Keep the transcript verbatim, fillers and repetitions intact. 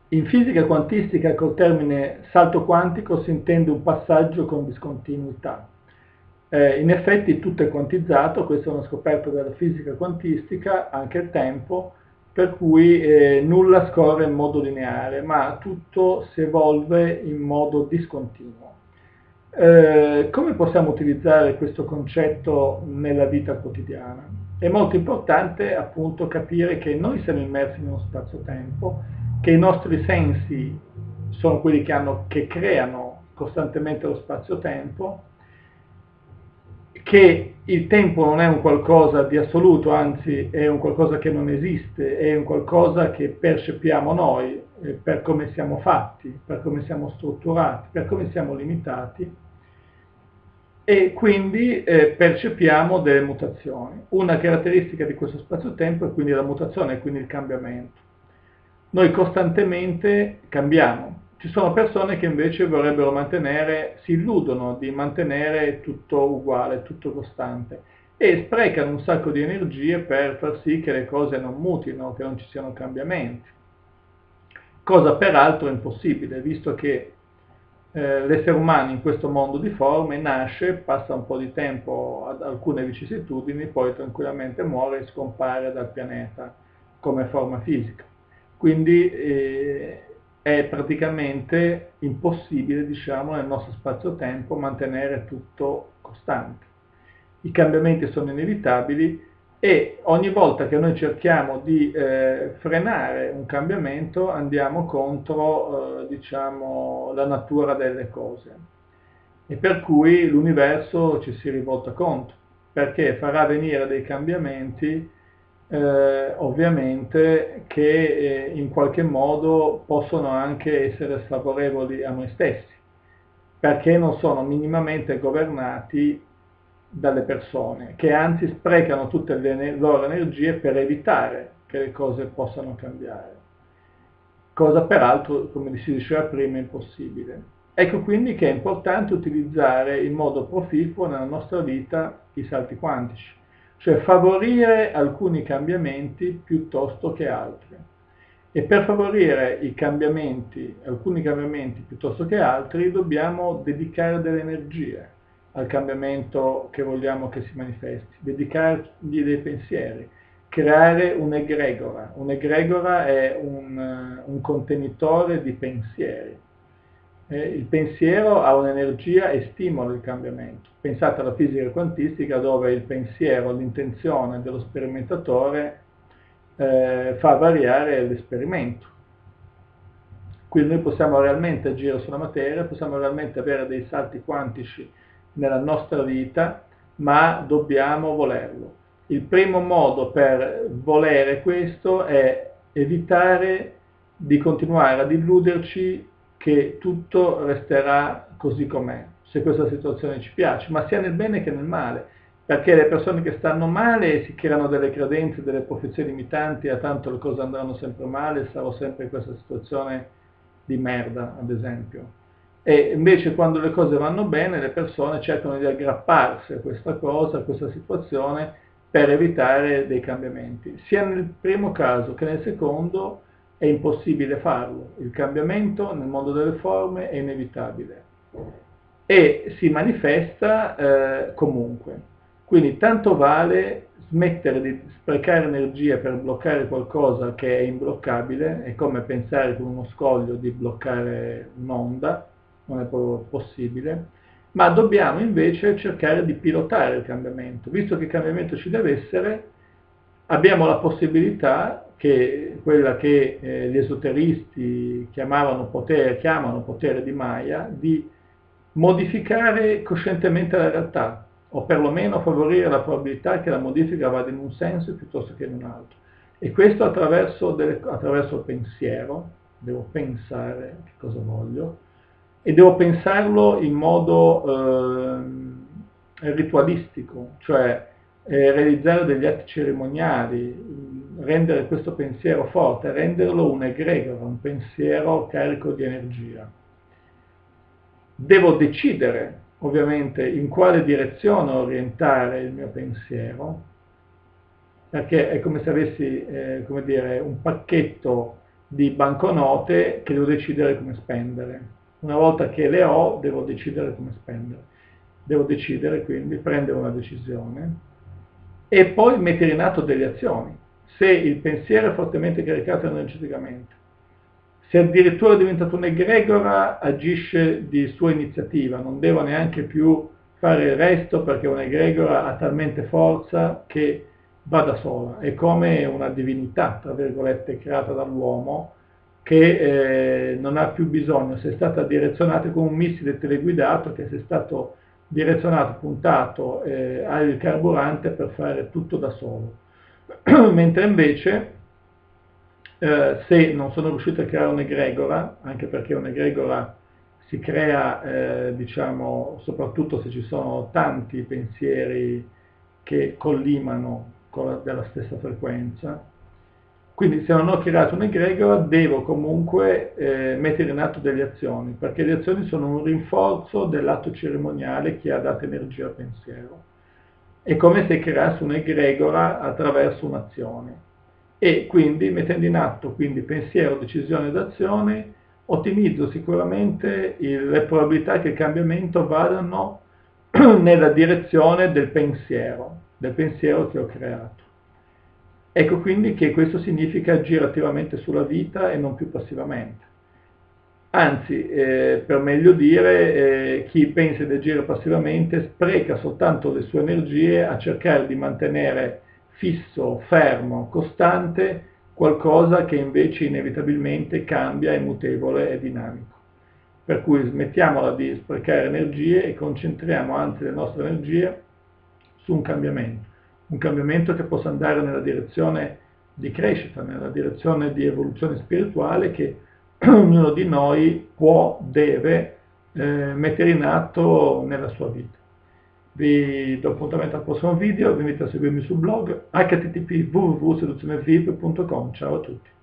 In fisica quantistica col termine salto quantico si intende un passaggio con discontinuità. Eh, in effetti tutto è quantizzato, questa è una scoperta della fisica quantistica, anche il tempo, per cui eh, nulla scorre in modo lineare, ma tutto si evolve in modo discontinuo. Eh, come possiamo utilizzare questo concetto nella vita quotidiana? È molto importante appunto capire che noi siamo immersi in uno spazio-tempo, che i nostri sensi sono quelli che, hanno, che creano costantemente lo spazio-tempo, che il tempo non è un qualcosa di assoluto, anzi è un qualcosa che non esiste, è un qualcosa che percepiamo noi eh, per come siamo fatti, per come siamo strutturati, per come siamo limitati, e quindi eh, percepiamo delle mutazioni. Una caratteristica di questo spazio-tempo è quindi la mutazione, quindi il cambiamento. Noi costantemente cambiamo. Ci sono persone che invece vorrebbero mantenere, si illudono di mantenere tutto uguale, tutto costante e sprecano un sacco di energie per far sì che le cose non mutino, che non ci siano cambiamenti. Cosa peraltro impossibile, visto che eh, l'essere umano in questo mondo di forme nasce, passa un po' di tempo ad alcune vicissitudini, poi tranquillamente muore e scompare dal pianeta come forma fisica. Quindi eh, è praticamente impossibile, diciamo, nel nostro spazio-tempo mantenere tutto costante. I cambiamenti sono inevitabili e ogni volta che noi cerchiamo di eh, frenare un cambiamento andiamo contro eh, diciamo, la natura delle cose e per cui l'universo ci si rivolta contro perché farà venire dei cambiamenti eh, ovviamente che eh, in qualche modo possono anche essere sfavorevoli a noi stessi perché non sono minimamente governati dalle persone, che anzi sprecano tutte le loro energie per evitare che le cose possano cambiare, cosa peraltro, come si diceva prima, impossibile. Ecco quindi che è importante utilizzare in modo proficuo nella nostra vita i salti quantici, cioè favorire alcuni cambiamenti piuttosto che altri. E per favorire i cambiamenti, alcuni cambiamenti piuttosto che altri, dobbiamo dedicare delle energie al cambiamento che vogliamo che si manifesti, dedicargli dei pensieri, creare un'egregora. Un'egregora è un, un contenitore di pensieri. Eh, il pensiero ha un'energia e stimola il cambiamento. Pensate alla fisica quantistica dove il pensiero, l'intenzione dello sperimentatore eh, fa variare l'esperimento. Quindi noi possiamo realmente agire sulla materia, possiamo realmente avere dei salti quantici nella nostra vita, ma dobbiamo volerlo. Il primo modo per volere questo è evitare di continuare ad illuderci che tutto resterà così com'è, se questa situazione ci piace, ma sia nel bene che nel male, perché le persone che stanno male si creano delle credenze, delle profezie limitanti, a tanto le cose andranno sempre male, sarò sempre in questa situazione di merda, ad esempio. E invece quando le cose vanno bene le persone cercano di aggrapparsi a questa cosa, a questa situazione per evitare dei cambiamenti. Sia nel primo caso che nel secondo è impossibile farlo. Il cambiamento nel mondo delle forme è inevitabile e si manifesta eh, comunque. Quindi tanto vale smettere di sprecare energie per bloccare qualcosa che è imbloccabile, è come pensare con uno scoglio di bloccare un'onda, non è proprio possibile, ma dobbiamo invece cercare di pilotare il cambiamento. Visto che il cambiamento ci deve essere, abbiamo la possibilità, che quella che eh, gli esoteristi chiamavano potere, chiamano potere di Maya, di modificare coscientemente la realtà, o perlomeno favorire la probabilità che la modifica vada in un senso piuttosto che in un altro. E questo attraverso, delle, attraverso il pensiero, devo pensare che cosa voglio, e devo pensarlo in modo eh, ritualistico, cioè eh, realizzare degli atti cerimoniali, rendere questo pensiero forte, renderlo un egregore, un pensiero carico di energia. Devo decidere ovviamente in quale direzione orientare il mio pensiero, perché è come se avessi eh, come dire, un pacchetto di banconote che devo decidere come spendere. Una volta che le ho, devo decidere come spendere. Devo decidere, quindi, prendere una decisione e poi mettere in atto delle azioni. Se il pensiero è fortemente caricato energeticamente, se addirittura è diventato un'egregora, agisce di sua iniziativa, non devo neanche più fare il resto perché un'egregora ha talmente forza che va da sola, è come una divinità, tra virgolette, creata dall'uomo che eh, non ha più bisogno, se è stata direzionata come un missile teleguidato che se è stato direzionato, puntato, eh, ha il carburante per fare tutto da solo. Mentre invece eh, se non sono riuscito a creare un'egregora, anche perché un'egregora si crea, eh, diciamo, soprattutto se ci sono tanti pensieri che collimano con la, della stessa frequenza, quindi se non ho creato un'egregora devo comunque eh, mettere in atto delle azioni, perché le azioni sono un rinforzo dell'atto cerimoniale che ha dato energia al pensiero. È come se creassi un'egregora attraverso un'azione. E quindi mettendo in atto quindi pensiero, decisione ed azione, ottimizzo sicuramente il, le probabilità che il cambiamento vadano nella direzione del pensiero, del pensiero che ho creato. Ecco quindi che questo significa agire attivamente sulla vita e non più passivamente. Anzi, eh, per meglio dire, eh, chi pensa di agire passivamente spreca soltanto le sue energie a cercare di mantenere fisso, fermo, costante qualcosa che invece inevitabilmente cambia, è mutevole, è dinamico. Per cui smettiamola di sprecare energie e concentriamo anzi le nostre energie su un cambiamento, un cambiamento che possa andare nella direzione di crescita, nella direzione di evoluzione spirituale che ognuno di noi può, deve eh, mettere in atto nella sua vita. Vi do appuntamento al prossimo video, vi invito a seguirmi sul blog h t t p punto w w w punto seduzione v i p punto com. Ciao a tutti.